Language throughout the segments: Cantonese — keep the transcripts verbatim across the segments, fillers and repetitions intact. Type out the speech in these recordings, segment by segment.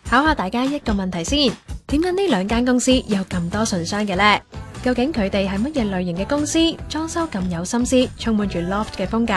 考下大家一個問題先，點解呢兩間公司有咁多信箱嘅呢？究竟佢哋係乜嘢類型嘅公司？裝修咁有心思，充滿住 loft 嘅風格。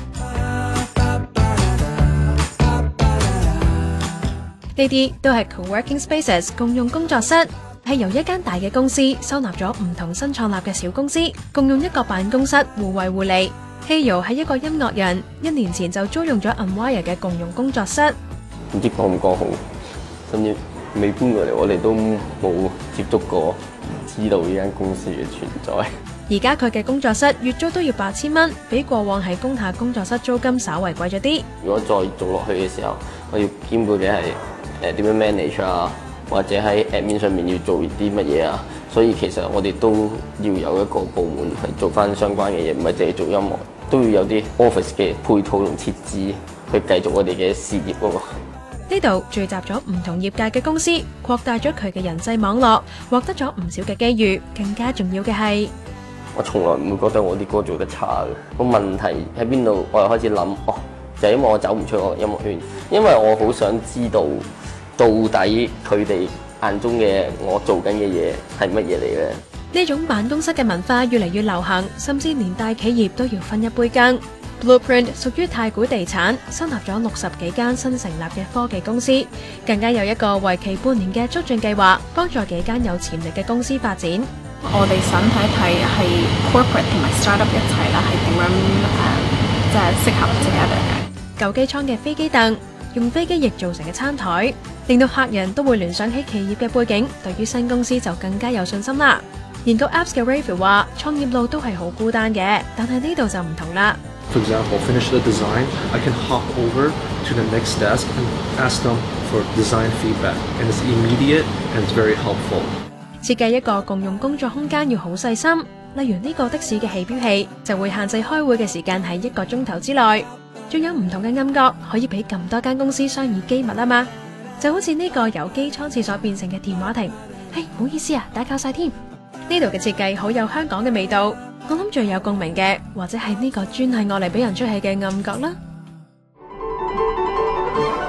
呢啲都係 co-working spaces 共用工作室，係由一間大嘅公司收納咗唔同新創立嘅小公司，共用一個辦公室，互惠互利。Heo 係一個音樂人，一年前就租用咗 Unwire 嘅共用工作室。 唔知講唔講好，甚至未搬過嚟，我哋都冇接觸過，知道呢間公司嘅存在。 而家佢嘅工作室月租都要八千蚊，比過往喺工廈工作室租金稍為貴咗啲。 如果再做落去嘅時候，我要兼顧嘅係誒點樣 manage 啊，或者喺 admin 上面要做啲乜嘢啊，所以其實我哋都要有一個部門係做翻相關嘅嘢，唔係淨係做音樂，都要有啲 office 嘅配套同設置去繼續我哋嘅事業啊嘛。 呢度聚集咗唔同業界嘅公司，擴大咗佢嘅人際網絡，獲得咗唔少嘅機遇。更加重要嘅係， 我從來唔會覺得我啲歌做得差嘅。個問題喺邊度？我又開始諗，哦，就係因為我走唔出我音樂圈，因為我好想知道到底佢哋眼中嘅我做緊嘅嘢係乜嘢嚟嘅。 呢種辦公室嘅文化越嚟越流行，甚至連大企業都要分一杯羹。Blueprint 屬於太古地產，收納咗六十幾間新成立嘅科技公司，更加有一個為期半年嘅促進計劃，幫助幾間有潛力嘅公司發展。 我哋想睇睇係 corporate 同埋 startup 一齊啦，係點樣誒，即係適合自己嘅。 舊機艙嘅飛機凳，用飛機翼做成嘅餐台，令到客人都會聯想起企業嘅背景，對於新公司就更加有信心啦。研究 Apps 嘅 Rafe 話，創業路都係好孤單嘅，但係呢度就唔同啦。 For example, finish the design, I can hop over to the next desk and ask them for design feedback, and it's immediate and it's very helpful. 設計一個共用工作空間要好細心，例如呢個的士嘅起標器就會限制開會嘅時間喺一個鐘頭之內，仲有唔同嘅暗角可以俾咁多間公司商議機密啊嘛，就好似呢個由機艙廁所變成嘅電話亭，嘿，唔好意思啊，打攪晒添。呢度嘅設計好有香港嘅味道，我諗最有共鳴嘅，或者係呢個專係愛嚟俾人出氣嘅暗角啦。